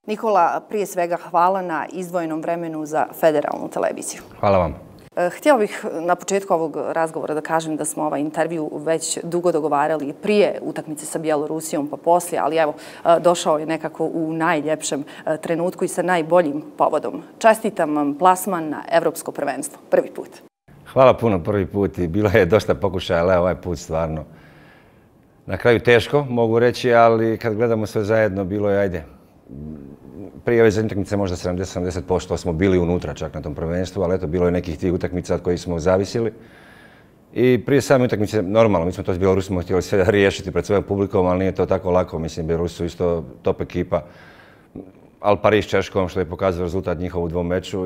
Nikola, prije svega hvala na izdvojenom vremenu za federalnu televiziju. Hvala vam. Htjela bih na početku ovog razgovora da kažem da smo ovaj intervju već dugo dogovarali prije utakmice sa Bjelorusijom pa poslije, ali evo, došao je nekako u najljepšem trenutku i sa najboljim povodom. Čestitam vam plasman na Evropsko prvenstvo. Prvi put. Hvala puno, prvi put i bilo je dosta pokušaja, ali ovaj put stvarno. Na kraju teško, mogu reći, ali kad gledamo sve zajedno, bilo je, ajde, prije ove zadnje utakmice možda 70% smo bili unutra čak na tom prvenstvu, ali eto, bilo je nekih tih utakmica od kojih smo zavisili. I prije same utakmice, normalno, mi smo to s Bjelorusima htjeli sve riješiti pred svojom publikom, ali nije to tako lako. Mislim, Bjelorusi su isto top ekipa, ali Pariz s Češkom, što je pokazao rezultat njihov u dvom meču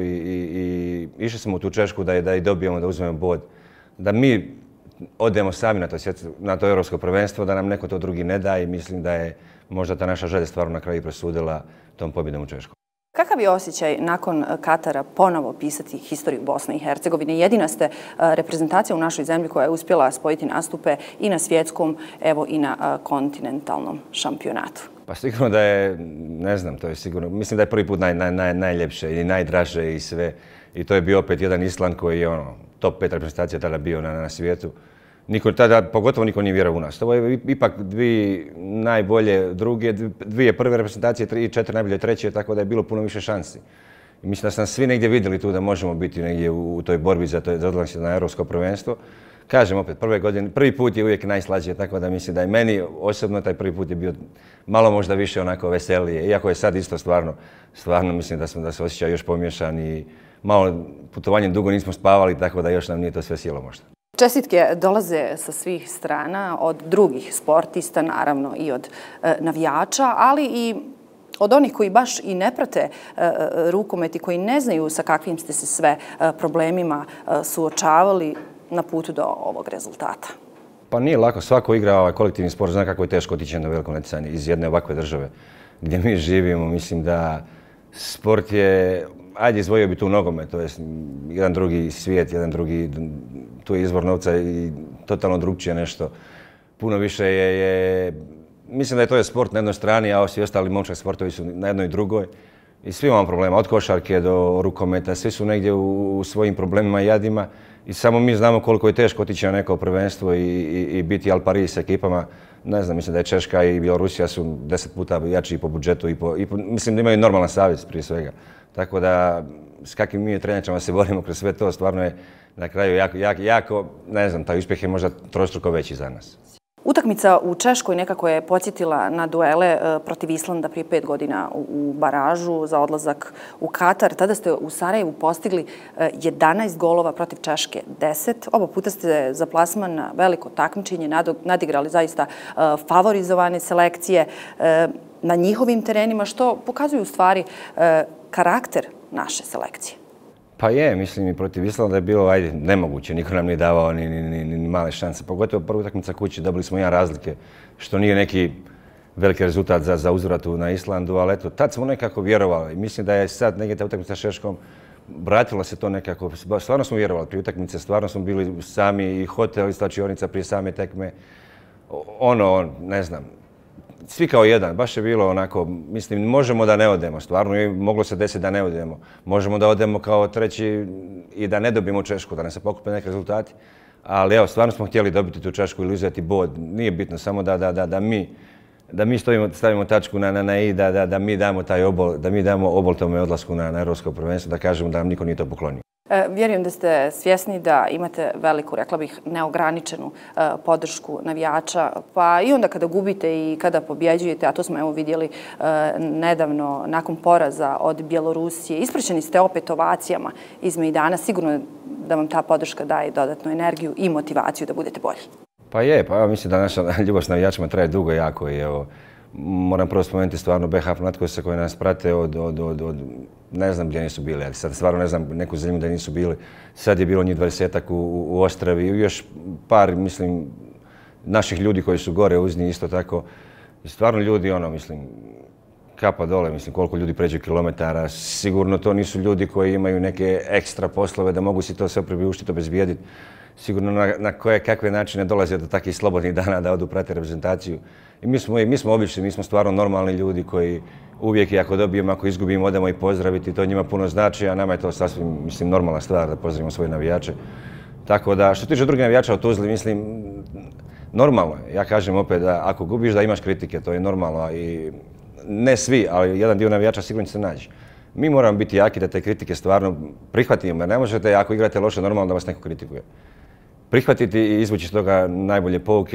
i išli smo u tu Češku da i dobijemo, da uzmemo bod. Da mi odemo sami na to europsko prvenstvo, da nam neko to drugi ne da i mislim da je možda ta naša želja stvarno na kraju presudila tom pobjedom u Češkoj. Kakav je osjećaj nakon Katara ponovo pisati historiju Bosne i Hercegovine? Jedina ste reprezentacija u našoj zemlji koja je uspjela spojiti nastupe i na svjetskom, evo i na kontinentalnom šampionatu. Pa sigurno da je, ne znam, to je sigurno, mislim da je prvi put najljepše i najdraže i sve. I to je bio opet jedan Island koji je top 5 reprezentacija tada bio na svijetu. Tada pogotovo niko nije vjerovao u nas. Ovo je ipak dvije najbolje druge, dvije prve reprezentacije i 4 najbolje treće, tako da je bilo puno više šansi. I mislim da su nas svi negdje vidjeli tu da možemo biti negdje u toj borbi za odlazak na europsko prvenstvo. Kažem opet, prvi put je uvijek najslađije, tako da mislim da je meni osobno taj prvi put je bio malo možda više onako veselije. Iako je sad isto stvarno mislim da se osjeća još pomiješan i malo putovanjem dugo nismo spavali, tako da još nam nije to sve sjelo možda. Čestitke dolaze sa svih strana, od drugih sportista, naravno i od navijača, ali i od onih koji baš i ne prate rukomet i koji ne znaju sa kakvim ste se sve problemima suočavali na putu do ovog rezultata. Pa nije lako, svako igra ovaj kolektivni sport, zna kako je teško otići na veliko natjecanje iz jedne ovakve države gdje mi živimo. Mislim da sport je, ajde izdvojio bi tu nogomet, to je jedan drugi svijet, jedan drugi, tu je izvor novca i totalno drugčije nešto. Puno više mislim da je to sport na jednoj strani, a svi ostali momčak sportovi su na jednoj i drugoj. I svi imamo problema, od košarke do rukometa, svi su negdje u svojim problemima i jadima. I samo mi znamo koliko je teško otići na neko prvenstvo i biti Al Pariz s ekipama. Ne znam, mislim da je Češka i Bjelorusija su 10 puta jači po budžetu mislim da imaju normalan savez prije svega. Tako da s kakvim mi trenjačama se borimo kroz sve to, stvarno je na kraju jako, ne znam, taj uspjeh je možda trostruko veći za nas. Utakmica u Češkoj nekako je podsjetila na duele protiv Islanda prije 5 godina u baražu za odlazak u Katar. Tada ste u Sarajevu postigli 11 golova protiv Češke 10. Oba puta ste za plasman na veliko takmičenje nadigrali zaista favorizovane selekcije na njihovim terenima, što pokazuju u stvari karakter naše selekcije. Pa je, mislim i protiv Islanda je bilo, ajde, nemoguće, niko nam nije davao ni male šanse. Pogotovo prva utakmica kući, dobili smo 1 razlike, što nije neki veliki rezultat za uzvratu na Islandu, ali eto, tad smo nekako vjerovali. Mislim da je sad negdje ta utakmica s Češkom, vratilo se to nekako, stvarno smo vjerovali prije utakmice, stvarno smo bili sami i hotel i slačionica prije same tekme. Ne znam, svi kao jedan, baš je bilo onako, mislim, možemo da ne odemo, stvarno je moglo se desiti da ne odemo. Možemo da odemo kao treći i da ne dobijemo Češku, da ne se pokupe neki rezultati. Ali evo, stvarno smo htjeli dobiti tu Češku ili uzeti bod. Nije bitno, samo da mi stavimo tačku na i, da mi damo taj obol, da mi damo obol tome odlasku na europsko prvenstvo, da kažemo da nam niko nije to poklonio. Vjerujem da ste svjesni da imate veliku, rekla bih, neograničenu podršku navijača, pa i onda kada gubite i kada pobjeđujete, a to smo evo vidjeli nedavno nakon poraza od Bjelorusije. Ispraćeni ste opet ovacijama iz Mejdana, sigurno da vam ta podrška daje dodatnu energiju i motivaciju da budete bolji. Pa je, pa mislim da naša ljubav s navijačima traje dugo jako i evo, moram prvo spomenuti stvarno BH Mlatkose koji nas prate od ne znam gdje nisu bili, ali sad stvarno ne znam neku zemlju da nisu bili. Sad je bilo njih 20-ak u Ostravi i još par, mislim, naših ljudi koji su gore uz njih isto tako. I stvarno ljudi, mislim, kapa dole, mislim, koliko ljudi pređe kilometara. Sigurno to nisu ljudi koji imaju neke ekstra poslove da mogu si to sve priuštiti, obezbijediti. Sigurno na kakve načine dolaze do takvih slobodnih dana da odu prate reprezentaciju. I mi smo obični, mi smo stvarno normalni ljudi koji uvijek i ako dobijemo, ako izgubimo, odemo i pozdraviti, to njima puno znači, a nama je to sasvim, mislim, normalna stvar da pozdravimo svoje navijače. Tako da, što se tiče drugih navijača u Tuzli, mislim, normalno je. Ja kažem opet da ako gubiš da imaš kritike, to je normalno i ne svi, ali jedan dio navijača sigurno će se naći. Mi moramo biti jaki da te kritike stvarno prihvatimo, jer ne možete, ako igrate loše, normalno da vas neko kritikuje. Prihvatiti i izvući iz toga najbolje pouke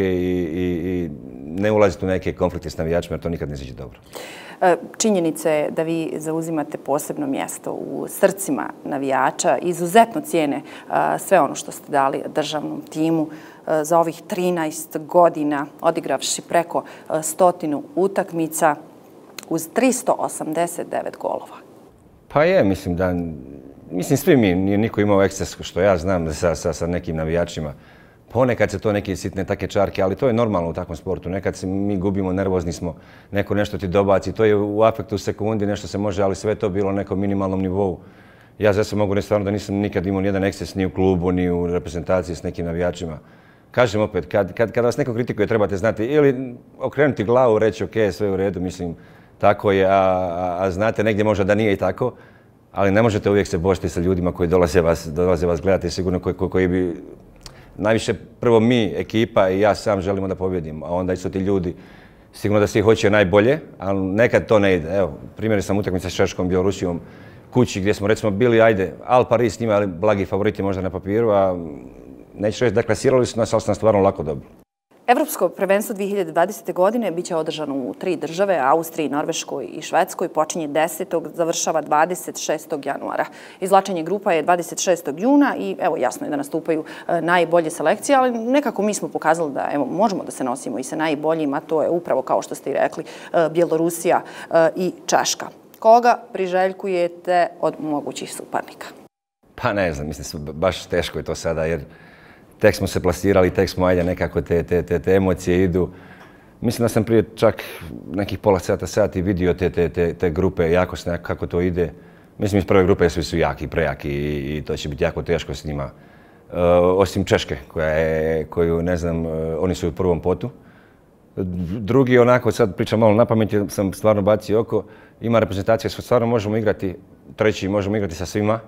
i ne ulaziti u neke konflikte s navijačima, jer to nikad ne izađe dobro. Činjenica je da vi zauzimate posebno mjesto u srcima navijača. Izuzetno cijene sve ono što ste dali državnom timu za ovih 13 godina, odigravši preko 100 utakmica uz 389 golova. Pa je, mislim svi mi, nije niko imao eksces što ja znam sa nekim navijačima. Ponekad se to neke sitne take čarke, ali to je normalno u takvom sportu. Nekad se mi gubimo, nervozni smo, neko nešto ti dobaci, to je u afektu sekundi, nešto se može, ali sve to bilo na nekom minimalnom nivou. Ja za se mogu reći stvarno da nisam nikad imao nijedan eksces ni u klubu, ni u reprezentaciji s nekim navijačima. Kažem opet, kad vas neko kritikuje, trebate znati ili okrenuti glavu, reći ok, sve u redu, mislim, tako je, a znate negdje možda da nije i tako, ali ne možete uvijek se bošiti sa ljudima koji dolaze vas gledati, sigurno koji bi najviše prvo mi, ekipa i ja sam želimo da pobjedimo, a onda su ti ljudi sigurno da svi hoće najbolje, ali nekad to ne ide. Evo, primjer sam utakmica s Češkom, Bjelorusijom, kući gdje smo recimo bili, ajde, Al Paris njima, ali blagi favoriti možda na papiru, a neću reći da klasirali su nas, ali su nas stvarno lako dobili. Evropsko prvenstvo 2020. godine biće održano u 3 države, Austriji, Norveškoj i Švedskoj. Počinje 10. završava 26. januara. Izvlačenje grupa je 26. juna i evo jasno je da nastupaju najbolje selekcije, ali nekako mi smo pokazali da evo, možemo da se nosimo i sa najboljima, to je upravo kao što ste i rekli Bjelorusija i Češka. Koga priželjkujete od mogućih suparnika? Pa ne znam, mislim baš teško je to sada jer tek smo se plasirali, tek smo ajde nekako te emocije idu. Mislim da sam prije čak nekih pola sati vidio te grupe, jakost kako to ide. Mislim iz prve grupe svi su jaki, prejaki i to će biti jako teško s njima. Osim Češke, koju ne znam, oni su u prvom potu. Drugi onako, sad pričam malo na pamet, sam stvarno bacio oko, ima reprezentacija što stvarno možemo igrati, treći možemo igrati sa svima.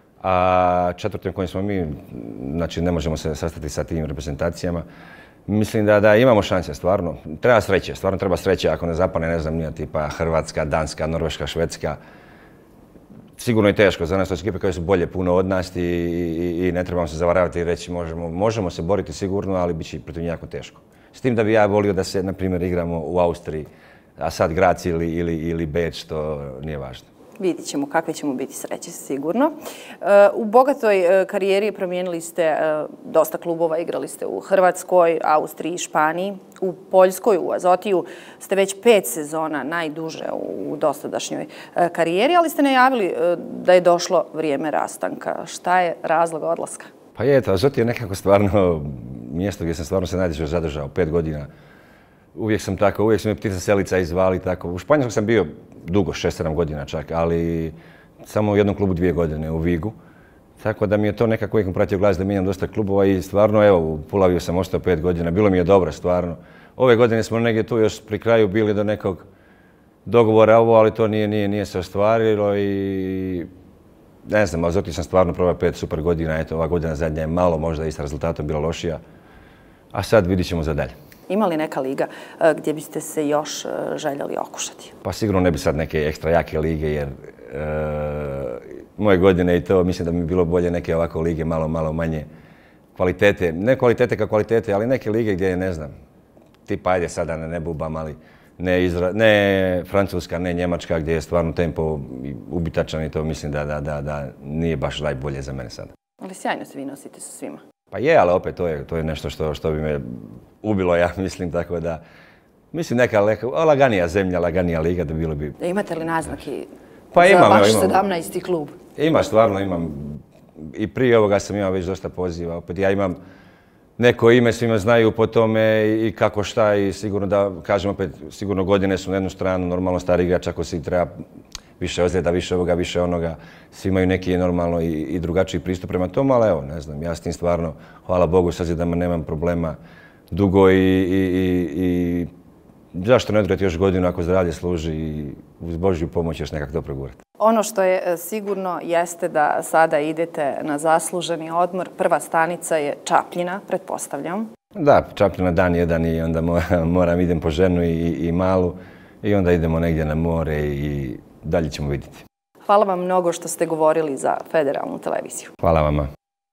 A četvrtim kojim smo mi, znači ne možemo se sastati sa tim reprezentacijama. Mislim da imamo šanse, stvarno. Treba sreće, stvarno treba sreće ako ne zapadne, ne znam, nije tipa Hrvatska, Danska, Norveška, Švedska. Sigurno je teško za nas, to su ekipe koje su bolje puno od nas i ne trebamo se zavaravati i reći možemo se boriti sigurno, ali bit će protiv njih jako teško. S tim da bi ja volio da se, na primjer, igramo u Austriji, a sad Graz ili Beč, to nije važno. Vidjet ćemo kakve ćemo biti sreće, sigurno. U bogatoj karijeri promijenili ste dosta klubova, igrali ste u Hrvatskoj, Austriji, Španiji, u Poljskoj, u Azotiju. Ste već 5 sezona, najduže u dosadašnjoj karijeri, ali ste najavili da je došlo vrijeme rastanka. Šta je razlog odlaska? Pa je, Azotija je nekako stvarno mjesto gdje sam stvarno se najduže zadržao, 5 godina. Uvijek sam me ptica selica izvali tako. U Španjolskoj sam bio dugo, 6-7 godina čak, ali samo u jednom klubu 2 godine, u Vigu. Tako da mi je to nekako uvijek pratio glas da mijenjam dosta klubova i stvarno, evo, u Pulaviju sam ostao 5 godina, bilo mi je dobro stvarno. Ove godine smo negdje tu još pri kraju bili do nekog dogovora ali to nije se ostvarilo i ne znam, ali zato sam stvarno probao 5 super godina, eto, ova godina zadnja je malo možda i sa rezultatom bila lošija, a sad vidit ćemo za dalje. Ima li neka liga gdje biste se još željeli okušati? Pa sigurno ne bi sad neke ekstra jake lige jer moje godine i to mislim da bi bilo bolje neke ovako lige malo manje kvalitete. Ne kvalitete kao kvalitete, ali neke lige gdje ne znam, tipa ajde sada ne bubam, ali ne Francuska, ne Njemačka gdje je stvarno tempo ubitačan i to mislim da nije baš najbolje za mene sada. Ali sjajno se vi nosite sa svima. Pa je, ali opet to je nešto što bi me ubilo, ja mislim, tako da... Mislim neka laganija zemlja, laganija liga da bilo bi... Imate li naznaki za vaš 17. klub? Ima, stvarno imam. I prije ovoga sam imao već dosta poziva. Opet ja imam neko ime, svima znaju po tome i kako šta i sigurno da, kažem opet, sigurno godine su na jednu stranu, normalno stari igrač ako si treba više ozljeda, više ovoga, više onoga. Svi imaju neki normalno i drugačiji pristup prema tomu, ali evo, ne znam, ja s tim stvarno, hvala Bogu, s ozljedama nemam problema dugo i zašto ne odgledati još godinu ako zdravlje služi i uz Božju pomoć još nekako to progurati. Ono što je sigurno jeste da sada idete na zasluženi odmor. Prva stanica je Čapljina, pretpostavljam. Da, Čapljina dan jedan i onda idem po ženu i malu i onda idemo negdje na more i dalje ćemo vidjeti. Hvala vam mnogo što ste govorili za Federalnu televiziju. Hvala vama.